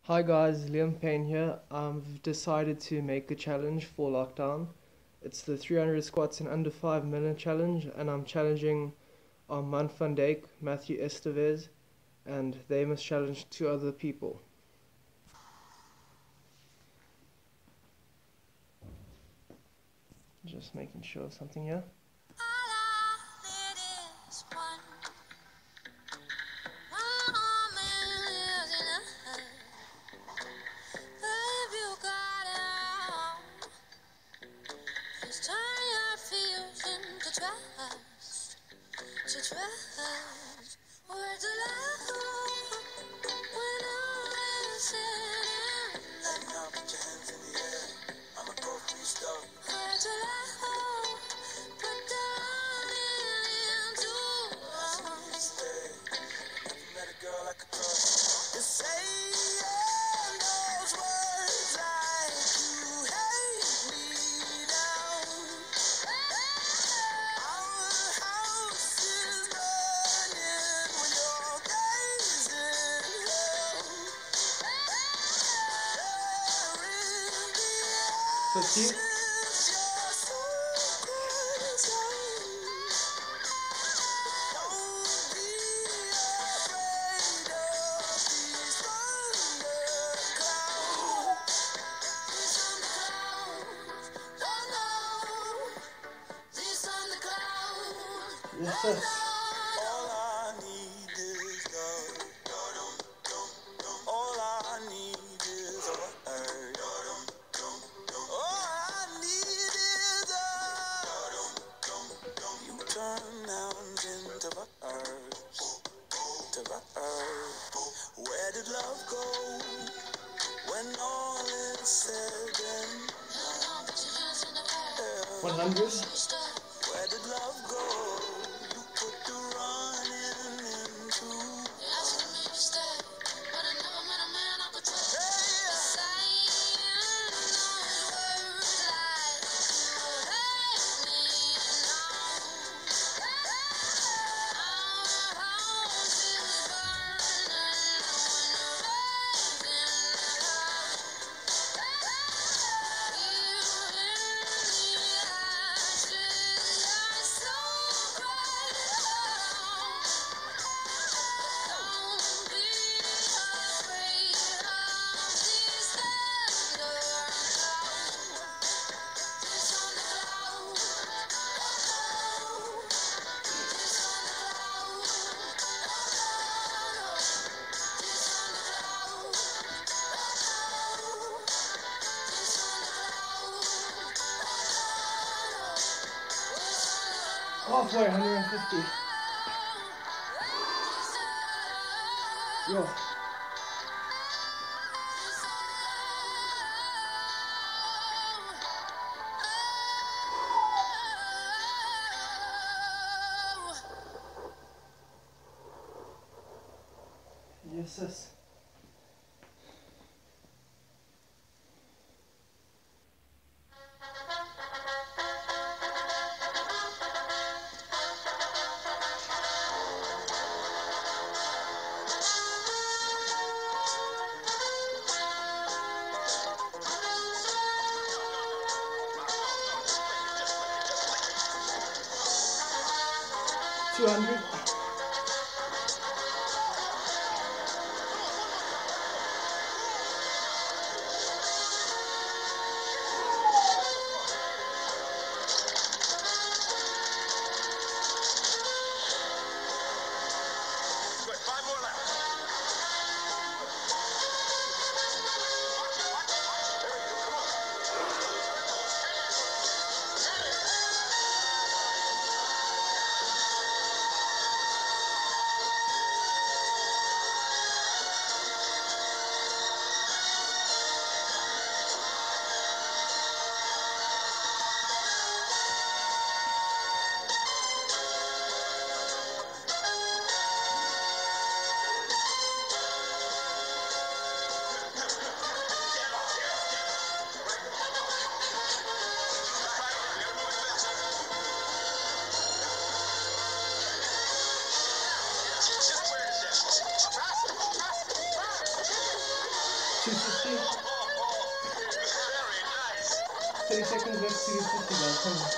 Hi guys, Liam Payne here. I've decided to make a challenge for lockdown. It's the 300 squats in under 5 minute challenge, and I'm challenging Armand van Dijk, Matthew Estevez, and they must challenge two other people. Just making sure of something here. See? Yes, sir. Where did love go when all is said and done? 100. Where did love go? You put the running into. Halfway, 150. Yo. Yes, sis. $200. 250. 30 seconds left to 250, guys. Come on.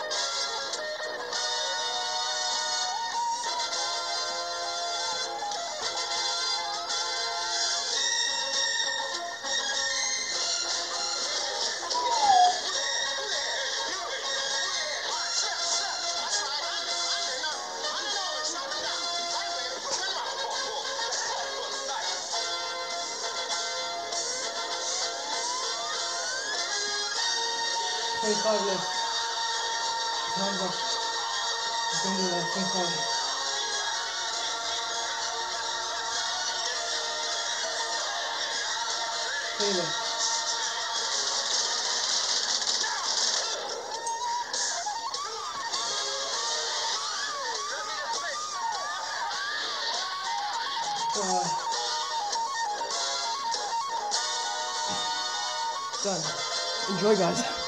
25 left. Time's up. Just gonna do that. 25. Taylor. Done. Enjoy, guys.